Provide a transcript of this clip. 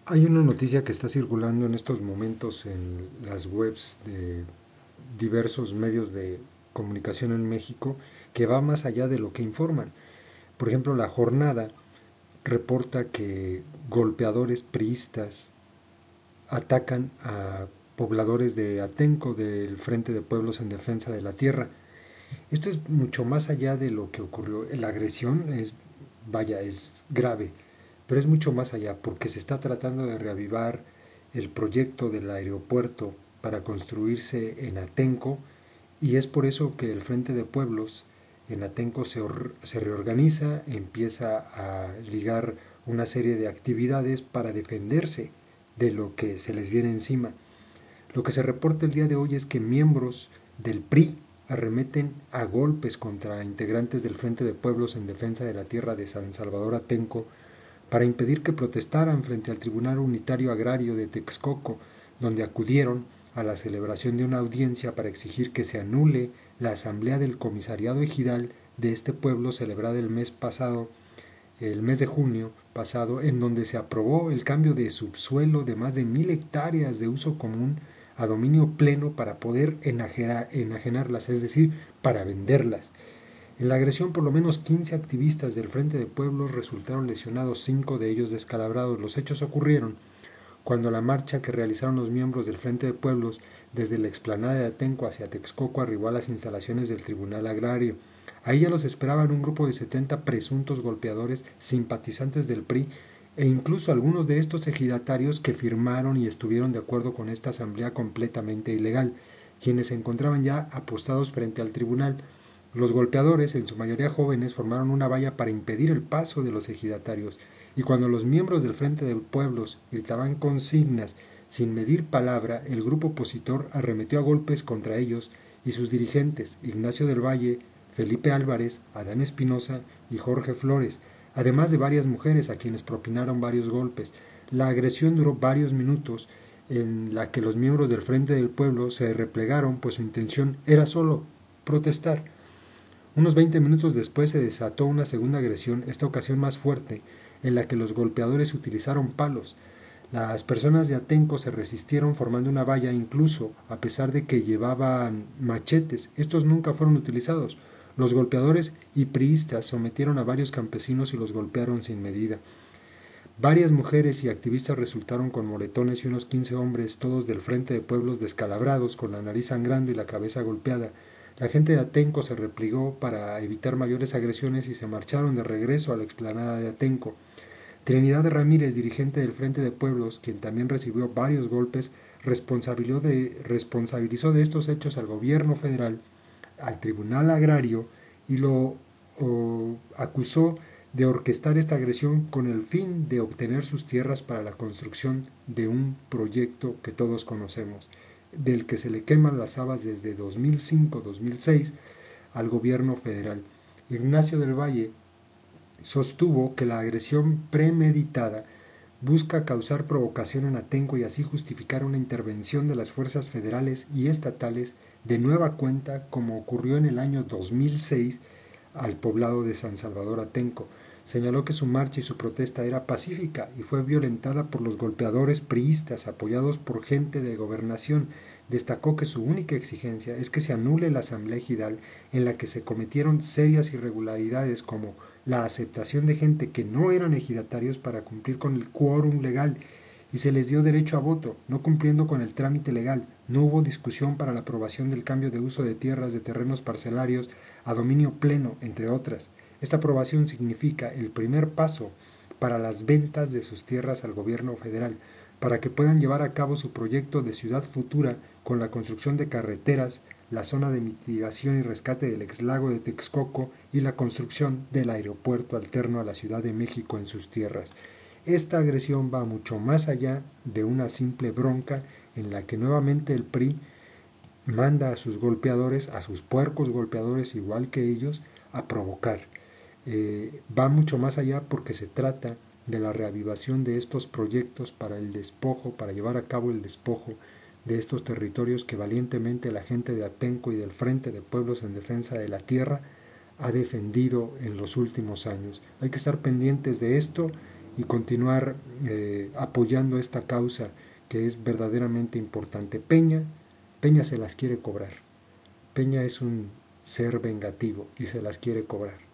Hay una noticia que está circulando en estos momentos en las webs de diversos medios de comunicación en México que va más allá de lo que informan. Por ejemplo, La Jornada reporta que golpeadores priistas atacan a pobladores de Atenco, del Frente de Pueblos en Defensa de la Tierra. Esto es mucho más allá de lo que ocurrió. La agresión es, vaya, es grave, pero es mucho más allá porque se está tratando de reavivar el proyecto del aeropuerto para construirse en Atenco, y es por eso que el Frente de Pueblos en Atenco se reorganiza, empieza a ligar una serie de actividades para defenderse de lo que se les viene encima. Lo que se reporta el día de hoy es que miembros del PRI arremeten a golpes contra integrantes del Frente de Pueblos en Defensa de la Tierra de San Salvador Atenco para impedir que protestaran frente al Tribunal Unitario Agrario de Texcoco, donde acudieron a la celebración de una audiencia para exigir que se anule la asamblea del comisariado ejidal de este pueblo celebrada el mes de junio pasado, en donde se aprobó el cambio de subsuelo de más de 1000 hectáreas de uso común a dominio pleno para poder enajenarlas, es decir, para venderlas. En la agresión, por lo menos 15 activistas del Frente de Pueblos resultaron lesionados, 5 de ellos descalabrados. Los hechos ocurrieron cuando la marcha que realizaron los miembros del Frente de Pueblos desde la explanada de Atenco hacia Texcoco arribó a las instalaciones del Tribunal Agrario. Ahí ya los esperaban un grupo de 70 presuntos golpeadores simpatizantes del PRI e incluso algunos de estos ejidatarios que firmaron y estuvieron de acuerdo con esta asamblea completamente ilegal, quienes se encontraban ya apostados frente al tribunal. Los golpeadores, en su mayoría jóvenes, formaron una valla para impedir el paso de los ejidatarios, y cuando los miembros del Frente de Pueblos gritaban consignas sin medir palabra, el grupo opositor arremetió a golpes contra ellos y sus dirigentes, Ignacio del Valle, Felipe Álvarez, Adán Espinosa y Jorge Flores, además de varias mujeres a quienes propinaron varios golpes. La agresión duró varios minutos, en la que los miembros del Frente del Pueblo se replegaron, pues su intención era solo protestar. Unos 20 minutos después se desató una segunda agresión, esta ocasión más fuerte, en la que los golpeadores utilizaron palos. Las personas de Atenco se resistieron formando una valla, incluso a pesar de que llevaban machetes. Estos nunca fueron utilizados. Los golpeadores y priistas sometieron a varios campesinos y los golpearon sin medida. Varias mujeres y activistas resultaron con moretones y unos 15 hombres, todos del Frente de Pueblos descalabrados, con la nariz sangrando y la cabeza golpeada. La gente de Atenco se replegó para evitar mayores agresiones y se marcharon de regreso a la explanada de Atenco. Trinidad Ramírez, dirigente del Frente de Pueblos, quien también recibió varios golpes, responsabilizó de estos hechos al gobierno federal, al Tribunal Agrario, y lo acusó de orquestar esta agresión con el fin de obtener sus tierras para la construcción de un proyecto que todos conocemos, del que se le queman las habas desde 2005-2006 al gobierno federal. Ignacio del Valle sostuvo que la agresión premeditada busca causar provocación en Atenco y así justificar una intervención de las fuerzas federales y estatales de nueva cuenta, como ocurrió en el año 2006 al poblado de San Salvador Atenco. Señaló que su marcha y su protesta era pacífica y fue violentada por los golpeadores priistas apoyados por gente de gobernación. Destacó que su única exigencia es que se anule la asamblea ejidal, en la que se cometieron serias irregularidades como la aceptación de gente que no eran ejidatarios para cumplir con el quórum legal, y se les dio derecho a voto, no cumpliendo con el trámite legal. No hubo discusión para la aprobación del cambio de uso de tierras de terrenos parcelarios a dominio pleno, entre otras. Esta aprobación significa el primer paso para las ventas de sus tierras al gobierno federal, para que puedan llevar a cabo su proyecto de ciudad futura con la construcción de carreteras, la zona de mitigación y rescate del exlago de Texcoco y la construcción del aeropuerto alterno a la Ciudad de México en sus tierras. Esta agresión va mucho más allá de una simple bronca en la que nuevamente el PRI manda a sus golpeadores, a sus puercos golpeadores igual que ellos, a provocar. Va mucho más allá porque se trata de la reavivación de estos proyectos para el despojo, para llevar a cabo el despojo de estos territorios que valientemente la gente de Atenco y del Frente de Pueblos en Defensa de la Tierra ha defendido en los últimos años. Hay que estar pendientes de esto y continuar apoyando esta causa que es verdaderamente importante. Peña se las quiere cobrar. Peña es un ser vengativo y se las quiere cobrar.